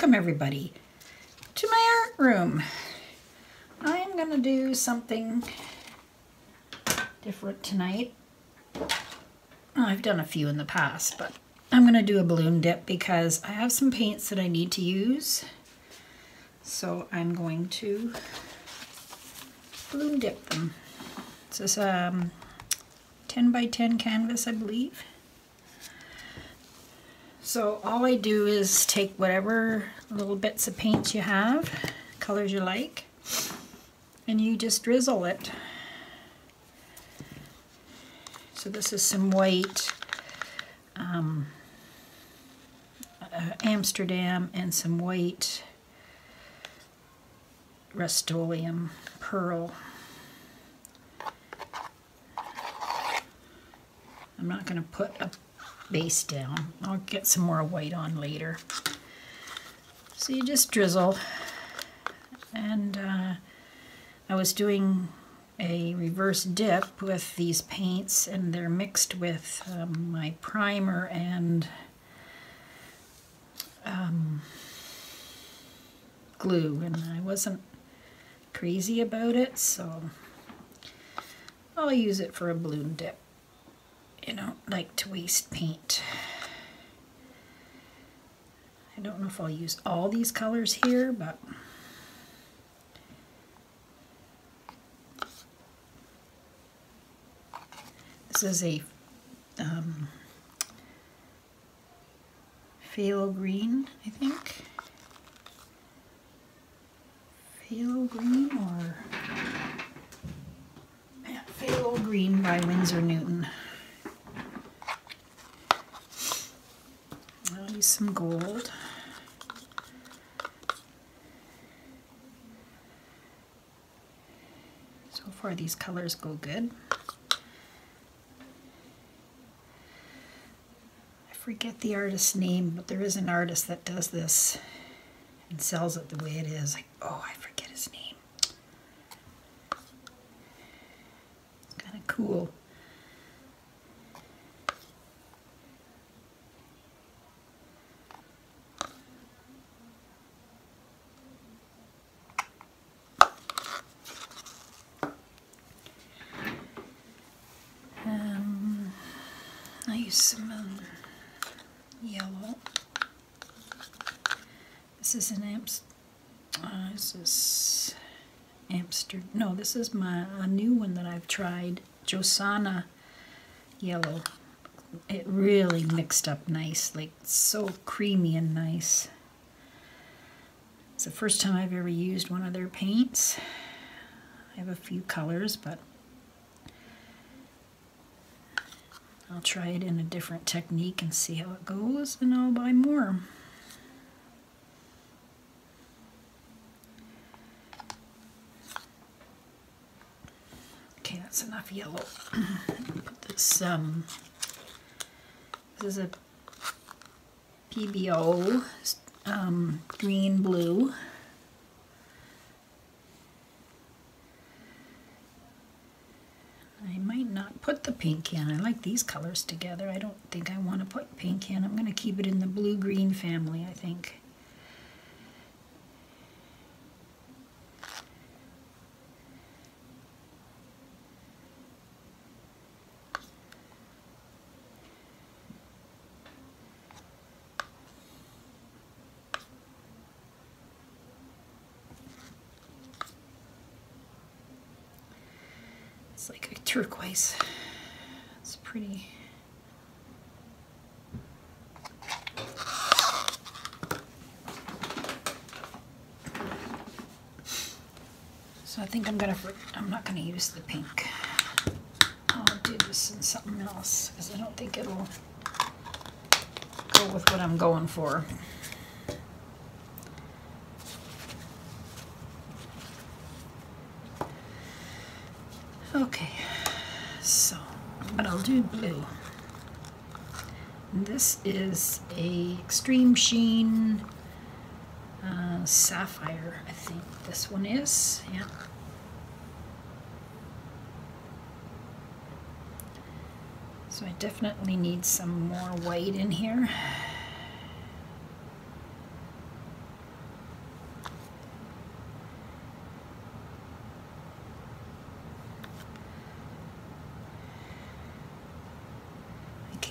Welcome everybody to my art room. I'm gonna do something different tonight. I've done a few in the past, but I'm gonna do a balloon dip because I have some paints that I need to use. So I'm going to balloon dip them. This is 10 by 10 canvas, I believe. So all I do is take whatever little bits of paints you have, colors you like, and you just drizzle it. So this is some white Amsterdam and some white Rust-Oleum Pearl. I'm not going to put a base down. I'll get some more white on later. So you just drizzle. And I was doing a reverse dip with these paints, and they're mixed with my primer and glue, and I wasn't crazy about it, so I'll use it for a balloon dip. You don't like to waste paint. I don't know if I'll use all these colors here, but this is a phthalo green, I think. Phthalo green or yeah, phthalo green by Winsor Newton. I'll use some gold. So far these colors go good. I forget the artist's name, but there is an artist that does this and sells it the way it is. Like, oh, I forget his name. It's kind of cool. I use some yellow. This is an Amsterdam. No, this is a new one that I've tried. JoSonja yellow. It really mixed up nice, like so creamy and nice. It's the first time I've ever used one of their paints. I have a few colors, but I'll try it in a different technique and see how it goes, and I'll buy more. Okay, that's enough yellow. Put this, this is a PBO green blue. I might not put the pink in. I like these colors together. I don't think I want to put pink in. I'm going to keep it in the blue-green family, I think. It's like a turquoise. It's pretty. So I think I'm not gonna use the pink. I'll do this in something else because I don't think it'll go with what I'm going for. Okay, so, but I'll do blue. And this is a Extreme Sheen Sapphire, I think this one is, yeah. So I definitely need some more white in here.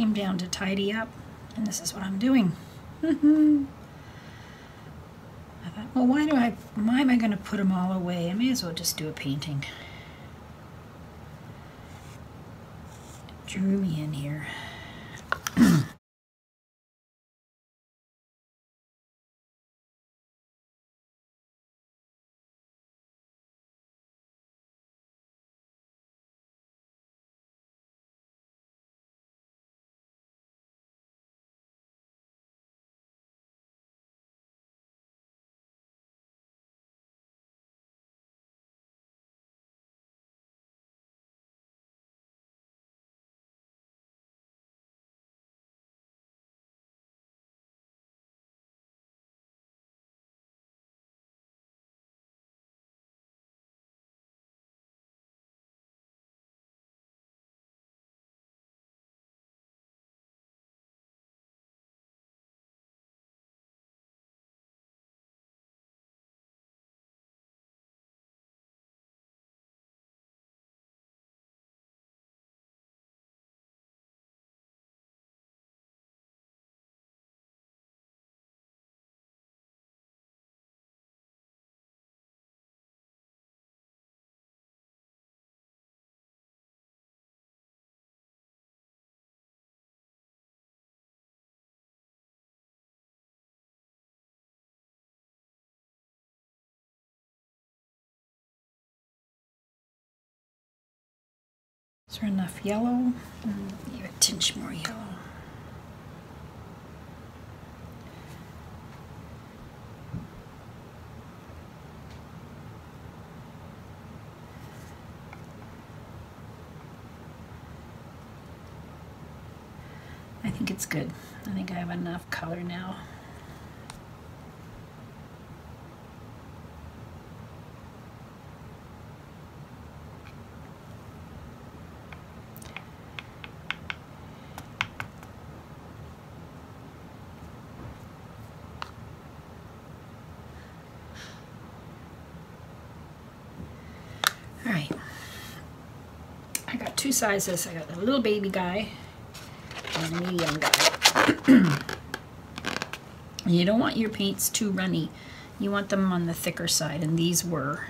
came down to tidy up, and this is what I'm doing. I thought, well, why am I going to put them all away? I may as well just do a painting. It drew me in here. Is there enough yellow? Maybe a tinge more yellow. I think it's good. I think I have enough color now. All right, I got two sizes. I got the little baby guy and a medium guy. You don't want your paints too runny. You want them on the thicker side, and these were.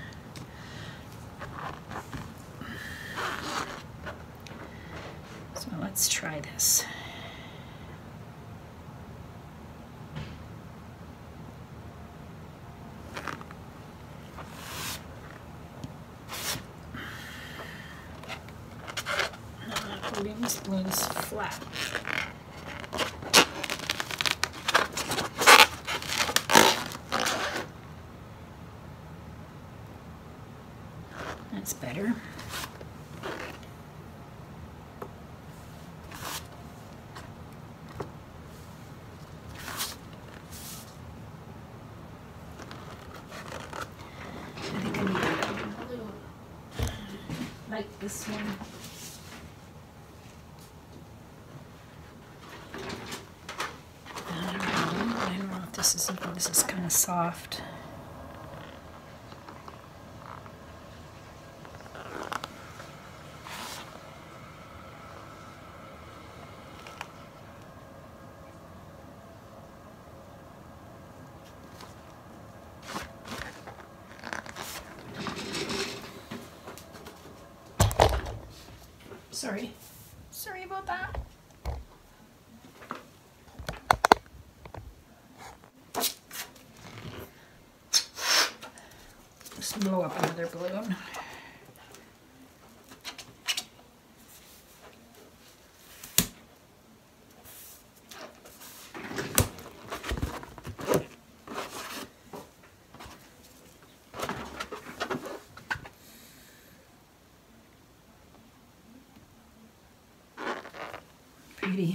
So let's try this. This one's flat. That's better. I think I need a blue, like this one. This is kind of soft. Sorry about that. Just blow up another balloon. Pretty.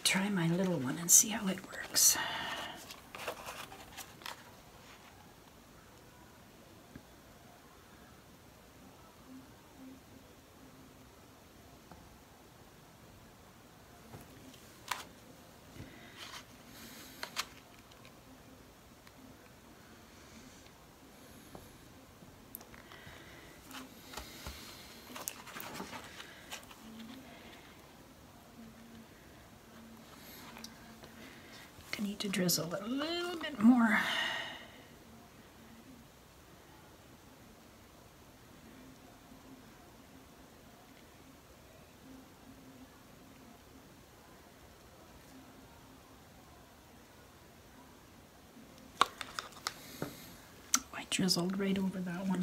try my little one and see how it works. I need to drizzle it a little bit more. I drizzled right over that one.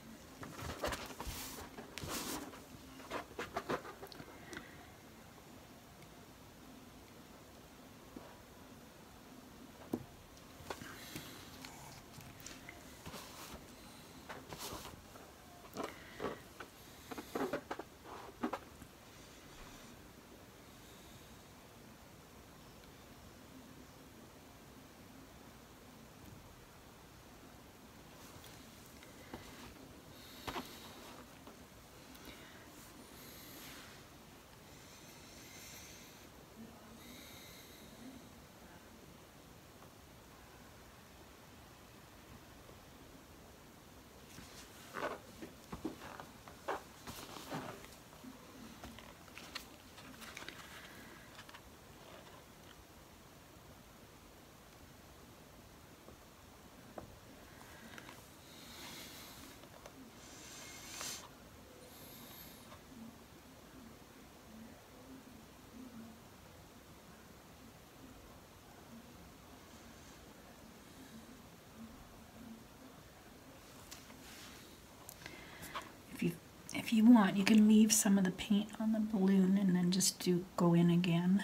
If you want, you can leave some of the paint on the balloon and then just go in again.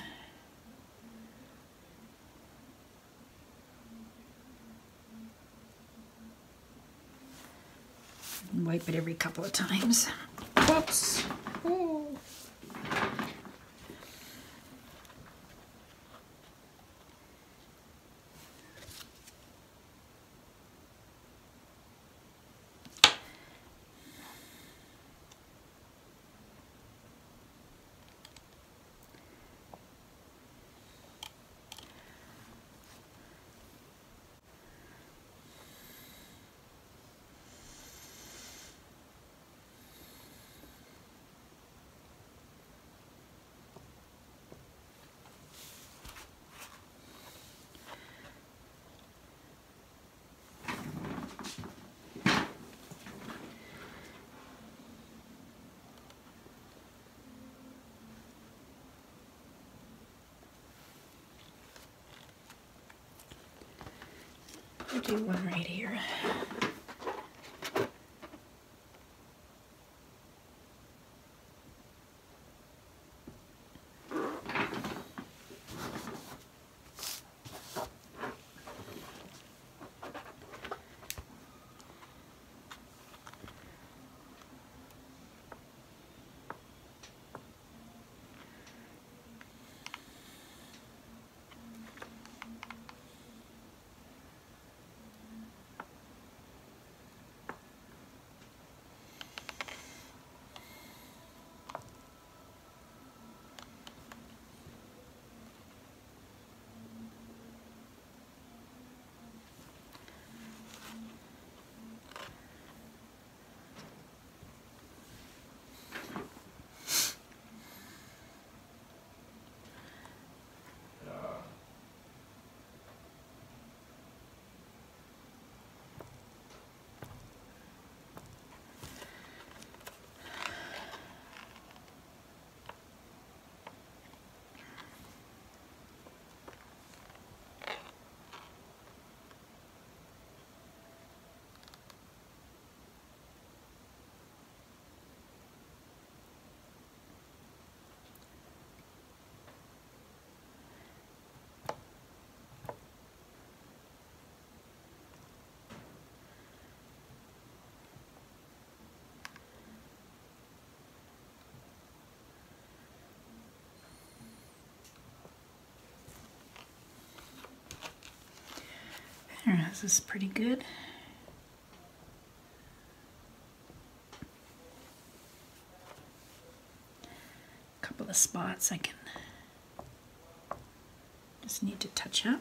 And wipe it every couple of times. Whoops! Oh. I'll do one right here. this is pretty good. A couple of spots I can just need to touch up.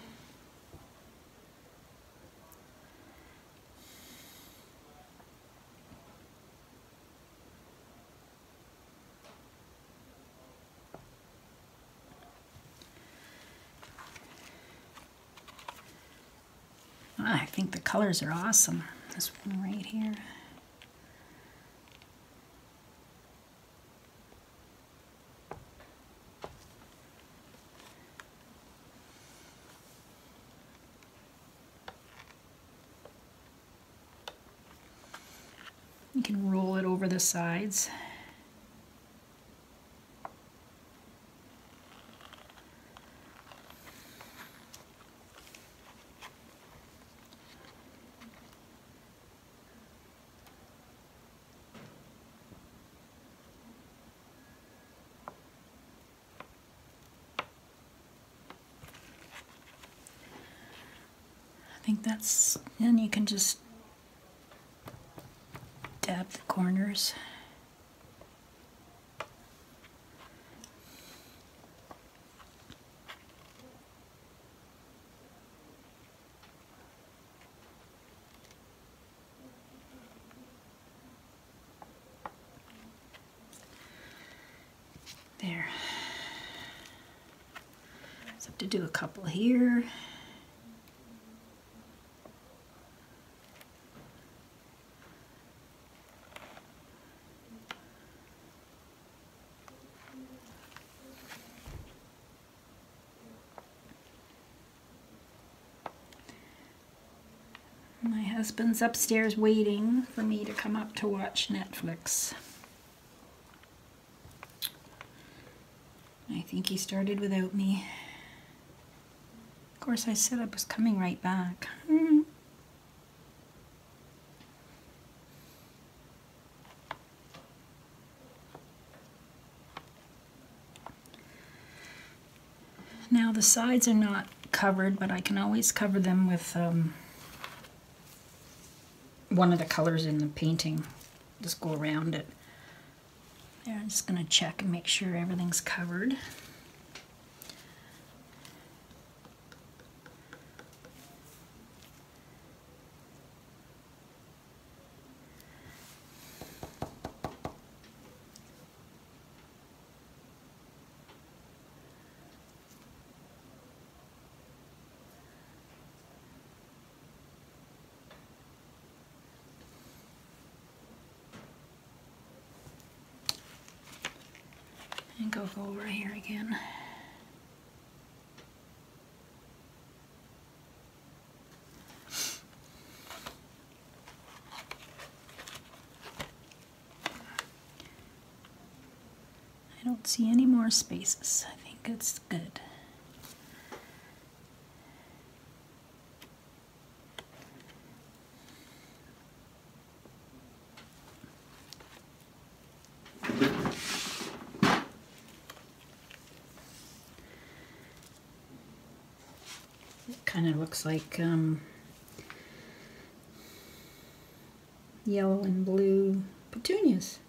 I think the colors are awesome. This one right here. You can roll it over the sides. I think that's, and you can just dab the corners. There. Just have to do a couple here. My husband's upstairs waiting for me to come up to watch Netflix. I think he started without me. Of course, I said I was coming right back. Now the sides are not covered, but I can always cover them with one of the colors in the painting. Just go around it. There, I'm just going to check and make sure everything's covered. And go over here again. I don't see any more spaces. I think it's good. Kind of looks like yellow and blue petunias.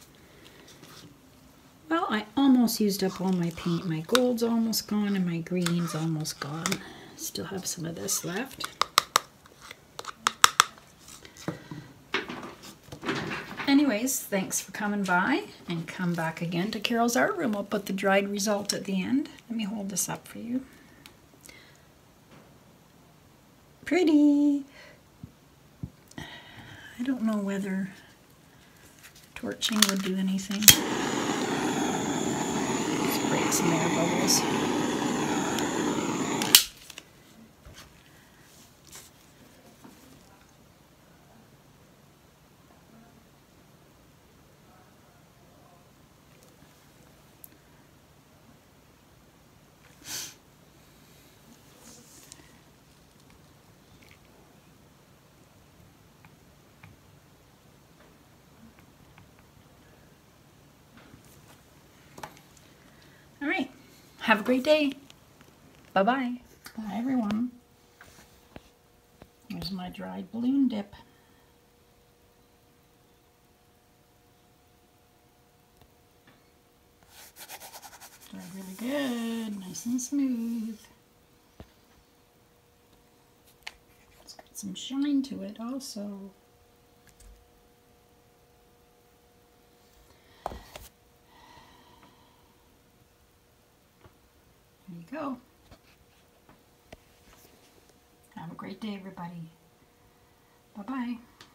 Well, I almost used up all my paint. My gold's almost gone and my green's almost gone. Still have some of this left. Anyways, thanks for coming by, and come back again to Carole's art room. I'll put the dried result at the end. Let me hold this up for you. Pretty. I don't know whether torching would do anything. Let's break some air bubbles. All right, have a great day. Bye-bye. Bye, everyone. Here's my dried balloon dip. Dried really good, nice and smooth. It's got some shine to it also. There you go. Have a great day, everybody. Bye-bye.